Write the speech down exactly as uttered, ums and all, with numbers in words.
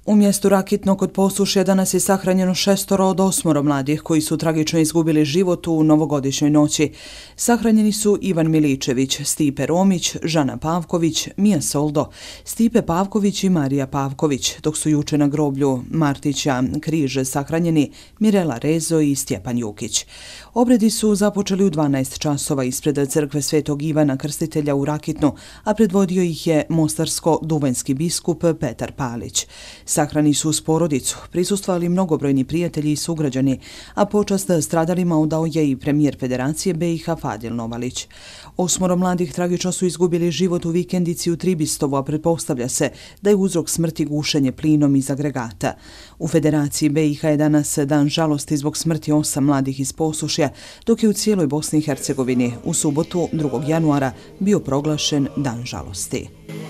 U mjestu Rakitno kod Posušja danas je sahranjeno šestoro od osmoro mladih koji su tragično izgubili život u novogodišnjoj noći. Sahranjeni su Ivan Miličević, Stipe Romić, Žana Pavković, Mija Soldo, Stipe Pavković i Marija Pavković, dok su juče na groblju Martića Križe sahranjeni Mirela Rezo i Stjepan Jukić. Obredi su započeli u dvanaest časova ispred crkve Svetog Ivana Krstitelja u Rakitnu, a predvodio ih je mostarsko-duvanjski biskup Petar Palić. Sahrani su uz porodicu, prisustvovali mnogobrojni prijatelji i sugrađani, a počast stradalima odao je i premijer Federacije B i H Fadil Novalić. Osmoro mladih tragično su izgubili život u vikendici u Tribistovu, a pretpostavlja se da je uzrok smrti gušenje plinom iz agregata. U Federaciji B i H je danas dan žalosti zbog smrti osam mladih iz Posušja, dok je u cijeloj Bosni i Hercegovini u subotu drugog januara bio proglašen dan žalosti.